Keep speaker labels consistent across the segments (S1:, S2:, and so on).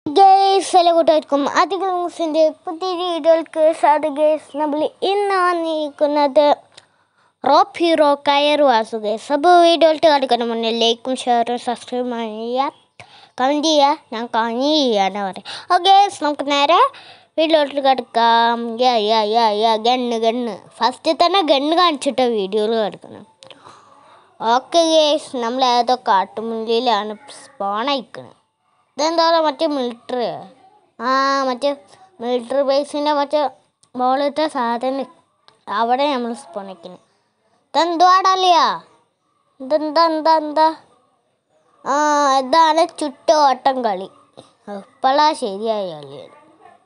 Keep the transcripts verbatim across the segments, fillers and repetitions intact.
S1: Guys, hello കൂട്ടുകാർക്കും Hadi ന്റെ പുതിയ വീഡിയോയിലേക്ക് സ്വാഗതം. ഗൈസ്, നമ്മൾ ഇന്ന് വന്നിരിക്കുന്നത് റോപ്പ് ഹീറോ കയറു വാസു. ഗൈസ്, അപ്പോൾ വീഡിയോയിലേക്ക് കടക്കുന്ന മുന്നേ ലൈക്കും ഷെയറും സബ്സ്ക്രൈബ് ചെയ്യുക, കമൻറ്റ് ചെയ്യുക, ഞാൻ കമൻറ്റ് ചെയ്യാനാ പറയാം. ഓ ഗൈസ്, നമുക്ക് നേരെ വീഡിയോയിലേക്ക് കിടക്കാം. Yeah yeah yeah yeah gun gun first തന്നെ ഗണ്ണ് കാണിച്ചിട്ട് വീഡിയോയിൽ കിടക്കണം. ഓക്കെ ഗൈസ്, നമ്മൾ ഏതോ കാട്ടുമുള്ളിലാണ് സ്പോൺ അയക്കുന്നത്. ഇതെന്താ പറയുക, മറ്റേ മിലിറ്ററി ആ മറ്റേ മിലിറ്ററി ബേസിൻ്റെ മറ്റേ മോളിലത്തെ സാധനം അവിടെ നമ്മൾ സ്പോണിക്കുന്നത്. ഇതെന്തുവാടല്ലയാ, ഇതെന്താ എന്താ എന്താ ആ ഇതാണ് ചുറ്റോട്ടം കളി. ഇപ്പോഴാ ശരിയായ കളിയാണ്.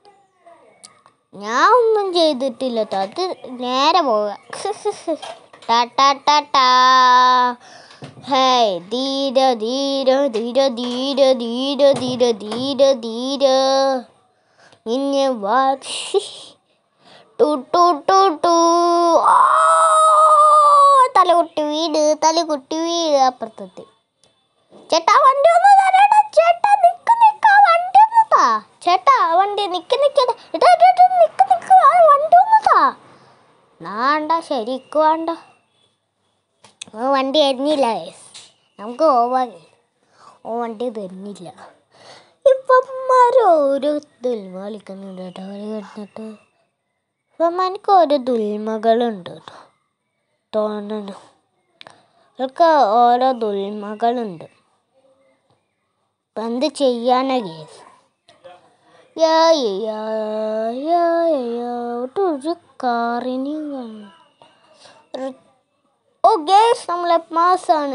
S1: ഞാൻ ഒന്നും ചെയ്തിട്ടില്ല, അത് നേരെ പോവുക. ടാ ടാ ടാ. Hey, dira dira dira dira dira dira dira dira. Minne wat. Tu tu tu tu. Oh, tale kutti വീട് tale kutti വീട് അപ്പുറത്തെ. ചേട്ടാ വണ്ടി ഒന്ന് തരടാ. ചേട്ടാ നിക്ക് നിക്ക് വണ്ടി ഒന്ന് താ. ചേട്ടാ വണ്ടി നിക്ക് നിക്ക്. ഇടാ ഇടാ നിക്ക് നിക്ക് വണ്ടി ഒന്ന് താ. നാണ്ട ശരിക്കും വേണ്ട. വണ്ടി തരുന്നില്ല, നമുക്ക് പോവാൻ. ഓ വണ്ടി തരുന്നില്ല. ഇപ്പന്മാർ ഓരോ ദുൽമ കളിക്കുന്നുണ്ട് കേട്ടോ. അവർ കിടന്നിട്ട് ഇപ്പന്മാർക്ക് ഓരോ ദുൽമകളുണ്ട് കേട്ടോ തോന്നുന്നു. അവർക്ക് ഓരോ ദുൽമകളുണ്ട്. ഇപ്പം എന്ത് ചെയ്യാനാ കേസ്. ഒരു കാറിന് ഓ ഗേസ്, നമ്മളെ മാസാണ്.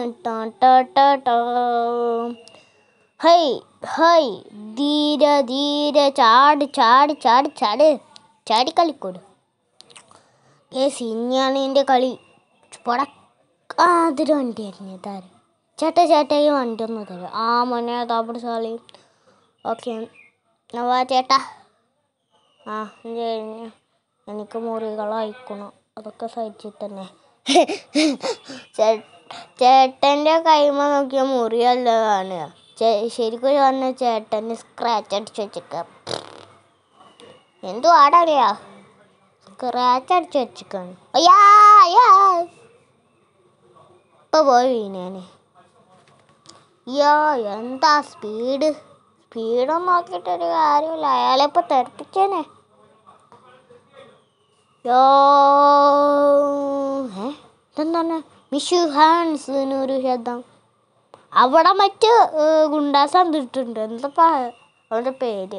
S1: ഹൈ ഹൈ ധീര ധീര ചാട് ചാട് ചാട് ചാട് ചാടി കളിക്കൂട് ഗേസ്. ഇനിയാണ് എൻ്റെ കളി. പൊട അതൊരു വണ്ടി ആയിരുന്നു. താരം ചേട്ടാ ചേട്ടാ ഈ വണ്ടി ഒന്ന് തരും. ആ മോനെ താപ്പിട് സാളി. ഓക്കെ നവാ ചേട്ടാ. ആ കഴിഞ്ഞു. എനിക്ക് മുറികളയക്കണം, അതൊക്കെ സഹിച്ചിട്ട് തന്നെ. ചേട്ടൻ്റെ കൈമ നോക്കിയ മുറിയല്ല കാണുക. ശരിക്കും പറഞ്ഞ ചേട്ടന് സ്ക്രാച്ച് അടിച്ച് വെച്ചിക്ക. എന്തു ആടറിയാ, സ്ക്രാച്ച് അടിച്ച് വെച്ചിക്കാണ്. അയ്യാ അയ്യാ ഇപ്പൊ പോയി വീണേനെ. യാ എന്താ സ്പീഡ്. സ്പീഡൊന്നും നോക്കിയിട്ടൊരു കാര്യമില്ല. അയാളെ ഇപ്പൊ തെറിപ്പിച്ചേനെ. യോ ഏ ഇതെന്താണ് മിഷു ഹാൻസ് എന്നൊരു ശബ്ദം. അവിടെ മറ്റ് ഗുണ്ടാസ് വന്നിട്ടുണ്ട്. എന്താ അവൻ്റെ പേര്,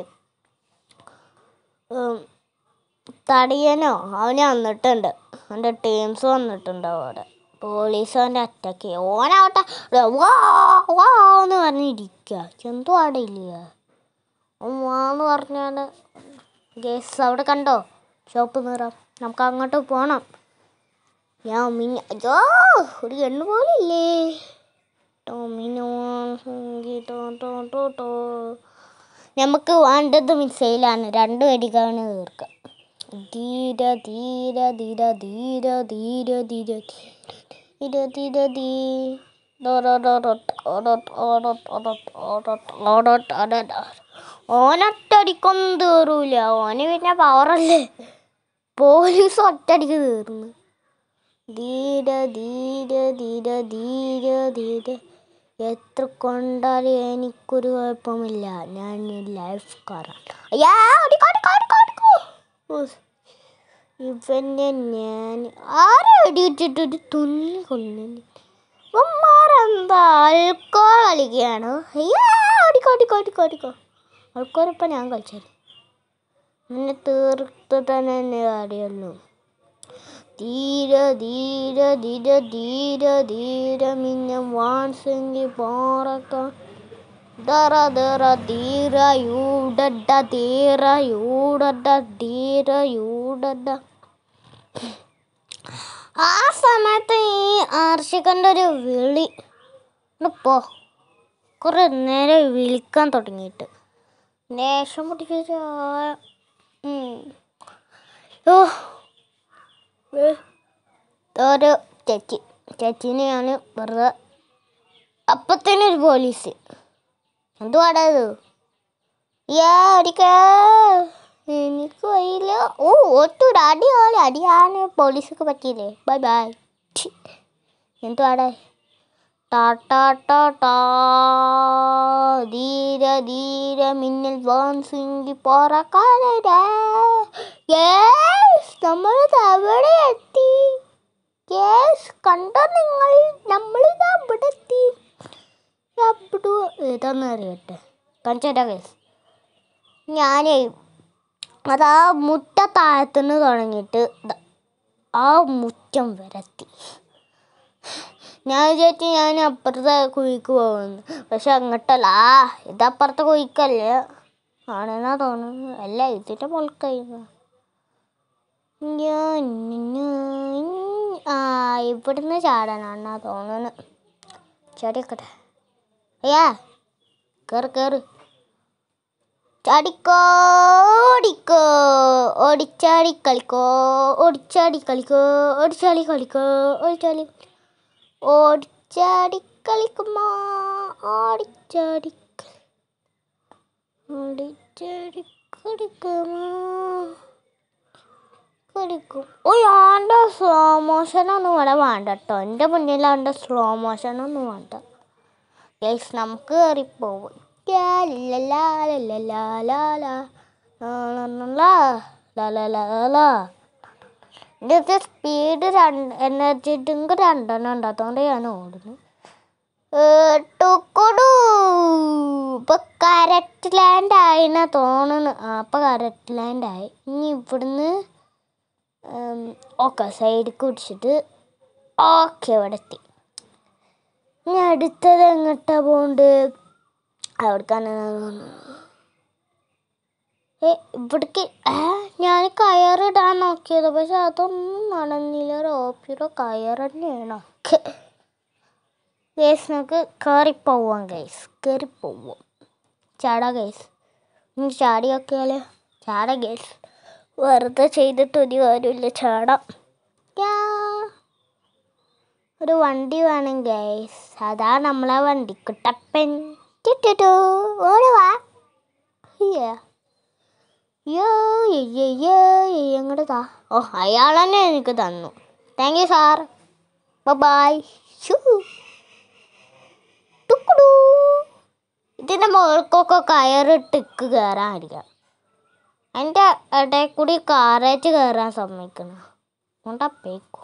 S1: തടിയനോ അവന് വന്നിട്ടുണ്ട്. അവൻ്റെ ടീംസ് വന്നിട്ടുണ്ട്. അവിടെ പോലീസ് അവൻ്റെ അറ്റാക്ക് ചെയ്യുക. ഓനാവട്ടെ വാ വാ എന്ന് പറഞ്ഞിരിക്കുക. എന്തോ അവിടെ ഇല്ല. വാന്ന് പറഞ്ഞാൽ ഗേസ് അവിടെ കണ്ടോ ഷോപ്പ് നിറം. നമുക്ക് അങ്ങോട്ട് പോകണം. ഞാൻ മിന്ന അയ്യോ ഒരു കണ്ണ് പോലില്ലേ. നമുക്ക് വേണ്ടത് മിസൈലാണ്. രണ്ട് വെടിക്കാണ് തീർക്കുക. ധീര ധീര ധീര ധീര ധീര ധീര ധീര ധീര ധീ ഓനൊറ്റടിക്കൊന്നും തീറൂല. ഓന് പിന്നെ പവറല്ലേ. പോലീസ് ഒറ്റടിക്ക് തീർന്നു. ധീര ധീര ധീര ധീര ധീര. എത്ര കൊണ്ടാലും എനിക്കൊരു കുഴപ്പമില്ല. ഞാൻ ലൈഫ് കാറാണ്. അയ്യാ ഇവനെ ഞാൻ ആരെ വെടിവെച്ചിട്ടൊരു തുന്നി കൊല്ലുന്നു. ഇവന്മാരെന്താ ആൾക്കാർ കളിക്കുകയാണോ? അയ്യാ ഓടിക്കോ ഓടിക്കോ ഓടിക്കോ ഓടിക്കോ. ആൾക്കാരിപ്പം ഞാൻ കളിച്ചത് എന്നെ തീർത്ത് തന്നെ എന്നെ അറിയുള്ളൂ. ധീര ധീര ധീര ധീര ധീര മിന്ന വാൻസെങ്കിൽ പാറക്ക ദറ ദറ ധീര യൂടഡ ധീര യൂടഡ ധീര യൂടഡ. ആ സമയത്ത് ഈ ആർഷികൻ്റെ ഒരു വിളി പോ. കുറേ നേരം വിളിക്കാൻ തുടങ്ങിയിട്ട് ദേഷ്യം പിടിച്ച ഒരു ചേച്ചി ചേച്ചീനെ ഞാൻ വെറുതെ അപ്പത്തേനൊരു പോലീസ് എന്തുവാടാ ഇത് യാ അടിക്കാ എനിക്ക് വയ്യില്ല. ഓ ഒത്തൂടെ അടിയാണ് അടിയാണ് പോലീസൊക്കെ പറ്റിയില്ലേ. Bye bye. എന്തുവാടെ ടാ ടാ ടാ ധീര ധീര മിന്നൽ വാൻ സിംഗി പോറക്കാലേ. നമ്മൾ അവിടെ എത്തി. യെസ് കണ്ടോ നിങ്ങൾ, നമ്മളിതാ ഇവിടെ എത്തി. ഏതാന്ന് അറിയട്ടെ കാണിച്ചേട്ടാ കേസ്. ഞാനേ അതാ മുറ്റ താഴത്തുനിന്ന് തുടങ്ങിയിട്ട് ആ മുറ്റം വരെത്തി. ഞാൻ വിചാരിച്ചു ഞാൻ അപ്പുറത്തെ കുഴിക്ക് പോകുന്നു, പക്ഷെ അങ്ങോട്ടല്ല. ഇതപ്പുറത്തെ കുഴിക്കല്ലേ ആണെന്നാ തോന്നുന്നു. അല്ല ഇതിൻ്റെ മുൾക്കഴിയുന്നു. ആ ഇവിടുന്ന് ചാടാനാണെന്നാ തോന്നുന്നു. ചാടിയൊക്കട്ടെ. അയ്യാ കയറ് കയറ്. ചാടിക്കോ ഓടിക്കോ ഓടിച്ചാടി കളിക്കോ ഓടിച്ചാടി കളിക്കോ ഓടിച്ചാടി കളിക്കോ ഓടിച്ചാടി ഓടിച്ചാടി കളിക്കുമോ ഓടിച്ചാടി ഓടിച്ചാടി കളിക്കുമോ കളിക്കും. ഓ ആൻ്റെ സ്ലോ മോഷനൊന്നും ഇവിടെ വേണ്ട കേട്ടോ. എൻ്റെ മുന്നിലാണ്ട് സ്ലോ മോഷനൊന്നും വേണ്ട ഗൈസ്. നമുക്ക് കയറിപ്പോവും. ഇതിൻ്റെ സ്പീഡ് രണ്ട് എനർജി ഡ്രിങ്ക് രണ്ടെണ്ണം ഉണ്ട്, അതുകൊണ്ട് ഞാൻ ഓടുന്നു. ടുക്കുടു ഇപ്പം കറക്റ്റ് ലാൻഡ് ആയിന്നാ തോന്നുന്നു. ആ അപ്പം കറക്റ്റ് ലാൻഡ് ആയി. ഇനി ഇവിടുന്ന് ഓക്കെ സൈഡിൽ കുടിച്ചിട്ട് ഓക്കെ ഇവിടെ എത്തി. ഇനി അടുത്തത് എങ്ങോട്ടാ പോണ്ട്? അവിടേക്കാണ് ഏ ഇവിടേക്ക്. ഞാൻ കയറിടാൻ നോക്കിയത്, പക്ഷെ അതൊന്നും നടന്നില്ല. റോപ്പിയുടെ കയർ തന്നെയാണ്. ഗൈസ് നമുക്ക് കയറിപ്പോവാം ഗൈസ്, കയറിപ്പോവാം. ചാടാ ഗൈസ്. ഇനി ചാടി നോക്കിയാലോ? ചാടാ ഗൈസ്. വെറുതെ ചെയ്തിട്ട് ഒരു കാര്യമില്ല, ചാടാം. ഒരു വണ്ടി വേണം ഗൈസ്. അതാ നമ്മളെ വണ്ടിക്കുട്ടപ്പൻ. ഓടുവാ എങ്ങോട്ടാ? ഓ അയാൾ തന്നെ എനിക്ക് തന്നു. Thank you sir. ബൈ. ഇതിൻ്റെ മുകൾക്കൊക്കെ കയറിട്ട് കയറാൻ അടിക്കാം. അതിൻ്റെ ഇടയിൽ കൂടി കാറേജ് കയറാൻ സമ്മതിക്കണം. കൊണ്ടപ്പേക്കും.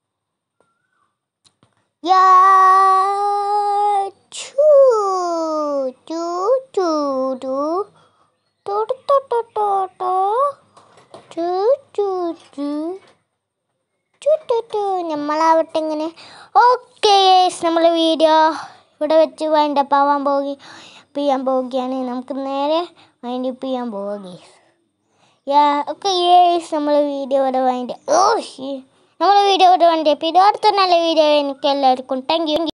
S1: നമ്മളാവട്ടെ ഇങ്ങനെ. ഓക്കെ നമ്മൾ വീഡിയോ ഇവിടെ വെച്ച് വൈൻഡപ്പ് ആവാൻ പോവുക ചെയ്യാൻ പോവുകയാണ്. നമുക്ക് നേരെ വൈൻഡപ്പ് ചെയ്യാൻ പോവുക. യാ ഓക്കെ യേസ് നമ്മൾ വീഡിയോ ഇവിടെ വൈൻഡ് ഓ നമ്മൾ വീഡിയോ ഇവിടെ വൈൻഡപ്പ് ചെയ്തു. അടുത്ത നല്ല വീഡിയോ എനിക്ക് എല്ലാവർക്കും താങ്ക് യു.